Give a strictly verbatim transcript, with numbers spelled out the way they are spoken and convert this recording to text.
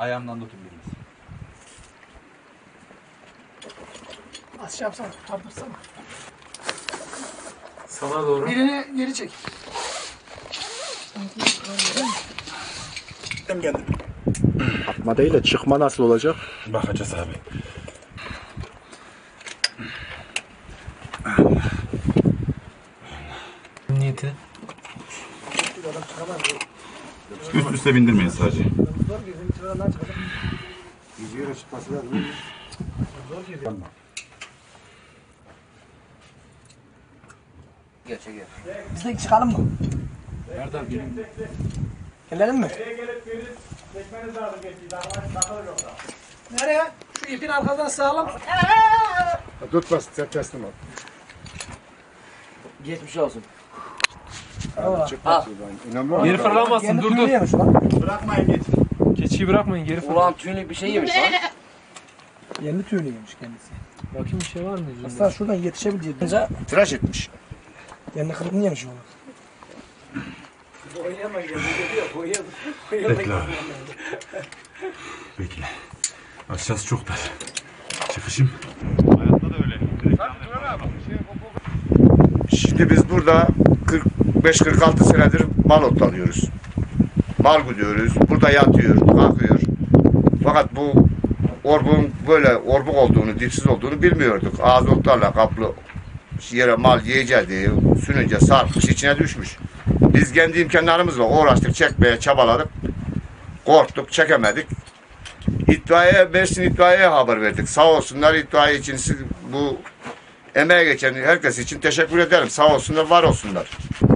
Ayağımdan tutun biriniz. Az şey yapsana, tartırsana. Sana doğru. Birini geri çek. Gittim geldim. Atma değil de çıkma nasıl olacak? Bakacağız abi. Niyeti. Üst üste bindirmeyin sadece. Yüzüğüne çıkması lazım. Gel çekelim. Biz de çıkalım mı? Nereden bileyim? Gelelim mi? Nereye? Şu ipin arkadan sağlam. Tut bas, sen teslim ol. Geçmiş olsun. Abi çıkma şuradan. İnanmam. Geri fırlamasın, Kendi dur dur. tüyünü yemiş lan. Bırakmayın geç. Keçiyi bırakmayın, geri fırla. Ulan tüylü bir şey yemiş lan. Kendi tüyünü yemiş kendisi. Bakayım bir şey var mı yüzünde? Aslında şuradan yetişebilir. Bence Tıraş etmiş. kendi kırıkını yemiş onu. Bekle abi. Bekle. Aşağısı çok dar. Çıkışım. Hayatta da öyle. Şimdi biz burada kırk beş kırk altı senedir mal otlanıyoruz. Mal gidiyoruz. Burada yatıyor, kalkıyor. Fakat bu orbun böyle orbuk olduğunu, dipsiz olduğunu bilmiyorduk. Ağız otlarla kaplı yere mal yiyeceğiz diye sününce sarkmış, içine düşmüş. Biz kendi imkanlarımızla uğraştık, çekmeye çabaladık. Korktuk, çekemedik. İtfaiye, Mersin itfaiyeye haber verdik. Sağ olsunlar itfaiye için bu emeğe geçen herkes için teşekkür ederim. Sağ olsunlar, var olsunlar.